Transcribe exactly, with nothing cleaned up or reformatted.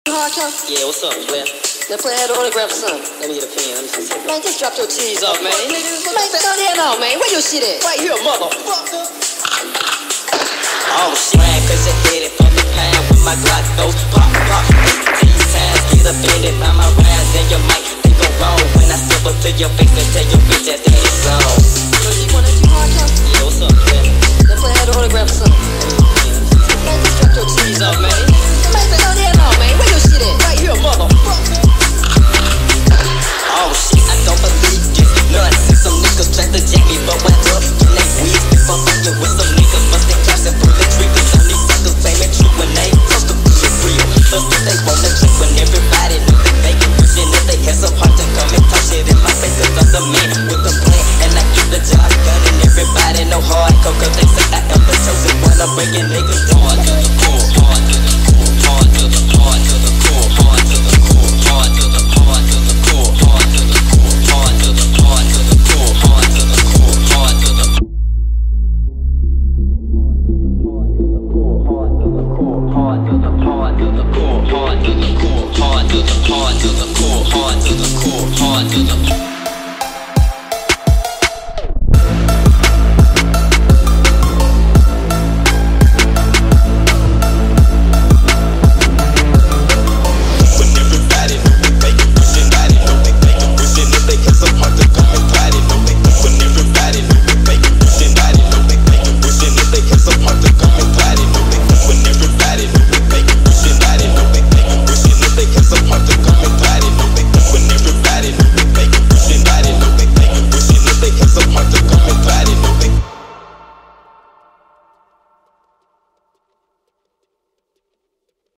Yeah, what's up, player? Now play that autograph or something. Let me get a pen. Let me see something. Man, just drop your cheese off, man. man? Man, go ahead on, man. Where your shit at? Right here, motherfucker. Oh, shit. Man, cause you hit it from the pan with my Glock goes pop, pop. These times get offended by my rhymes and your mic. They go wrong when I step up to your face and tell your bitch that it's on. So you wanna do hard talk? Yeah, what's up, player? Now play that autograph or something. Man, just drop your cheese off, man. Man, go ahead on, man. Where your shit at? Right here, motherfucker. Oh shit, I don't believe this nonsense. Some niggas try to jack me, but went up in they weeds. If I'm fucking with some niggas, busting caps and pulling triggers on these suckers, claiming true when they supposed to be real. Plus that they wanna trick when everybody know that they can push it. If they have some heart to come and talk shit in my face, cause I'm the man with the plan, and I keep the job done. And everybody know hardcore, cause they say I am the chosen one. I'm bringing niggas hard to the core, hard to the core, hard to the hard to the core, hard to the core, hard to the hard to the core, hard to the core, hard to the hard to the core, hard to the core, hard to the hard to the core, hard to the hard to the core, hard to the core, hard to the hard to the core, hard to the core, hard to the